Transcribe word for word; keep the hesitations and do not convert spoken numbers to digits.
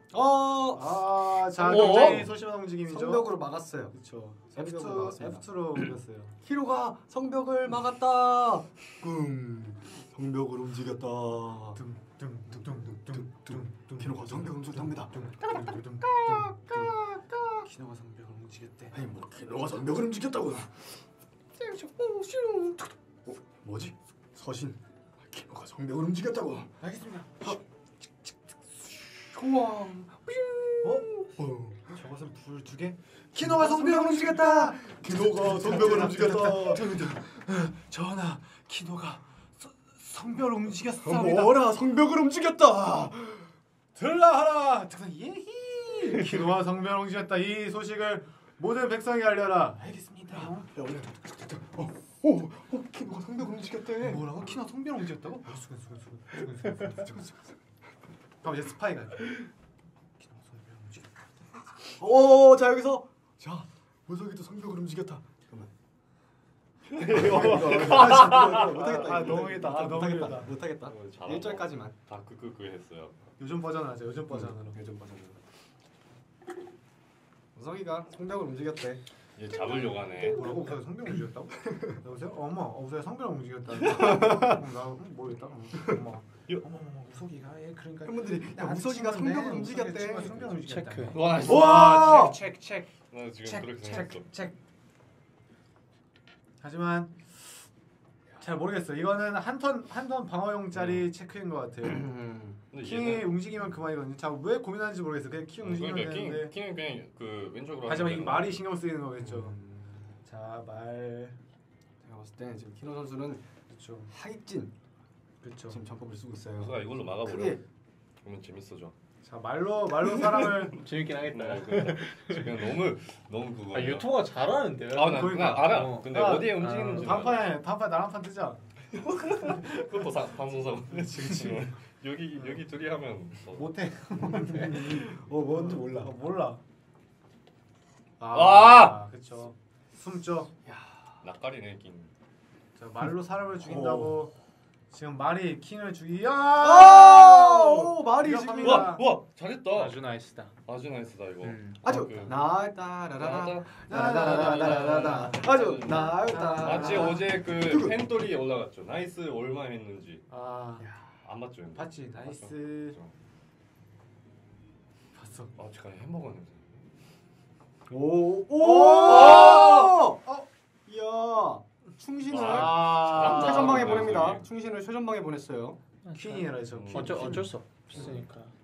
어. 아, 자, 어? 굉장히 소심한 움직임이죠. 성벽으로 막았어요. 그렇죠. 에프 투 에프 투로 옮겼어요. 히로가 성벽을 막았다. 꿍. 성벽을 움직였다. 뚱뚱뚱뚱뚱뚱. 키노가 성벽을 움직였답니다. 키노가 성벽을 움직였대. 아니 뭐 키노가 성벽을 움직였다고. 어, 뭐지? 서신. 키노가 성벽을 움직였다고. 알겠습니다. 우와. 어? 어. 저것은 불 두 개? 키노가 성벽을 움직였다. 키노가 성벽을 움직였다. 전하, 키노가 서, 성벽을 움직였습니다. 뭐라 성벽을 움직였다. 들라하라. 특성 예히. 키노가 성벽을 움직였다. 이 소식을 모든 백성에게 알려라. 알겠습니다. 어, 어, 어, 키노가 성벽을 움직였대. 뭐라고? 키노 성벽을 움직였다고? 수근 수근 수근 수근 수근 수근 수근. 그럼 이제 스파이가. 키노 성벽을 움직였다. 오, 자 여기서 자 무석이도 성벽을 움직였다. 못하겠다. 아, 너무했다. 아, 못하겠다. 너무했다. 못하겠다. 어, 잘하고. 일 절까지만. 다 끄끄끄 했어요. 요즘 버전 하자. 요즘 버전으로. 요즘 버전으로. 무석이가 성벽을 움직였대. 얘 잡으려고 하네. 뭐라고? 우사가 성병 움직였다고? 여보세요? 엄마, 우사가 성병 움직였다. 나 모르겠다. 엄마. 어머, 어머, 우석이가 얘 그러니까. 팬분들이 야 무석이가 성벽을 움직였대. 성병 움직였다. 체크. 와, 와! 체크 체크. 나 지금 그렇게 생각했어. 책. 하지만 잘 모르겠어. 이거는 한 턴 한 턴 방어용짜리 음. 체크인 것 같아요. 근데 킹이 얘는 움직이면 그만이거든요. 자, 왜 고민하는지 모르겠어. 그냥 킹 움직이면 그러니까 되는데. 킹 킹은 그냥 그 왼쪽으로. 하지만 이 하면 말이 신경 쓰이는 거겠죠. 음. 자, 말. 제가 봤을 때 지금 키노 선수는 그렇죠. 하이진 그렇죠. 지금 전법을 쓰고 있어요. 우사가 이걸로 막아버려. 크게. 그러면 재밌어져. 자, 말로 말로 사람을 재밌긴 하겠다. 네, 그- 지금 너무 너무 그거. 아 유튜버가 잘하는데요. 아, 나, 그러니까. 나 알아. 어. 근데 아, 어디에 움직이는지. 다음 판에 다음 판에 나랑 판 뜨자. 그거 사, 방송사고. 그렇지, 그렇지. 여기 여기 둘이 하면 더- 못해. 어 뭔지 몰라. 어, 몰라. 아! 그렇죠. 숨죠. 낯가리네 킹. 자, 말로 사람을 죽인다고 지금 말이 킹을 죽이. 야! 아! 오, 말이 이거 지금 합니다. 와, 와, 잘했다. 아주 나이스다. 아주 나이스다 이거. 음. 아주 그- 나다라라라 나다. 나다라라라라 아주 나다. 마치 어제 그 누구? 팬돌이 올라갔죠. 나이스 얼마 했는지 아, 안 봤죠? 근데? 봤지. 나이스. 봤죠. 봤어. 아, 제가 햄버거 냄새. 오! 오! 어! 이야. 충신을 아, 최전방에 아, 보냅니다. 저기. 충신을 최전방에 보냈어요. 퀸이라 저. 퀸, 어쩔 퀸. 어쩔 수 없으니까.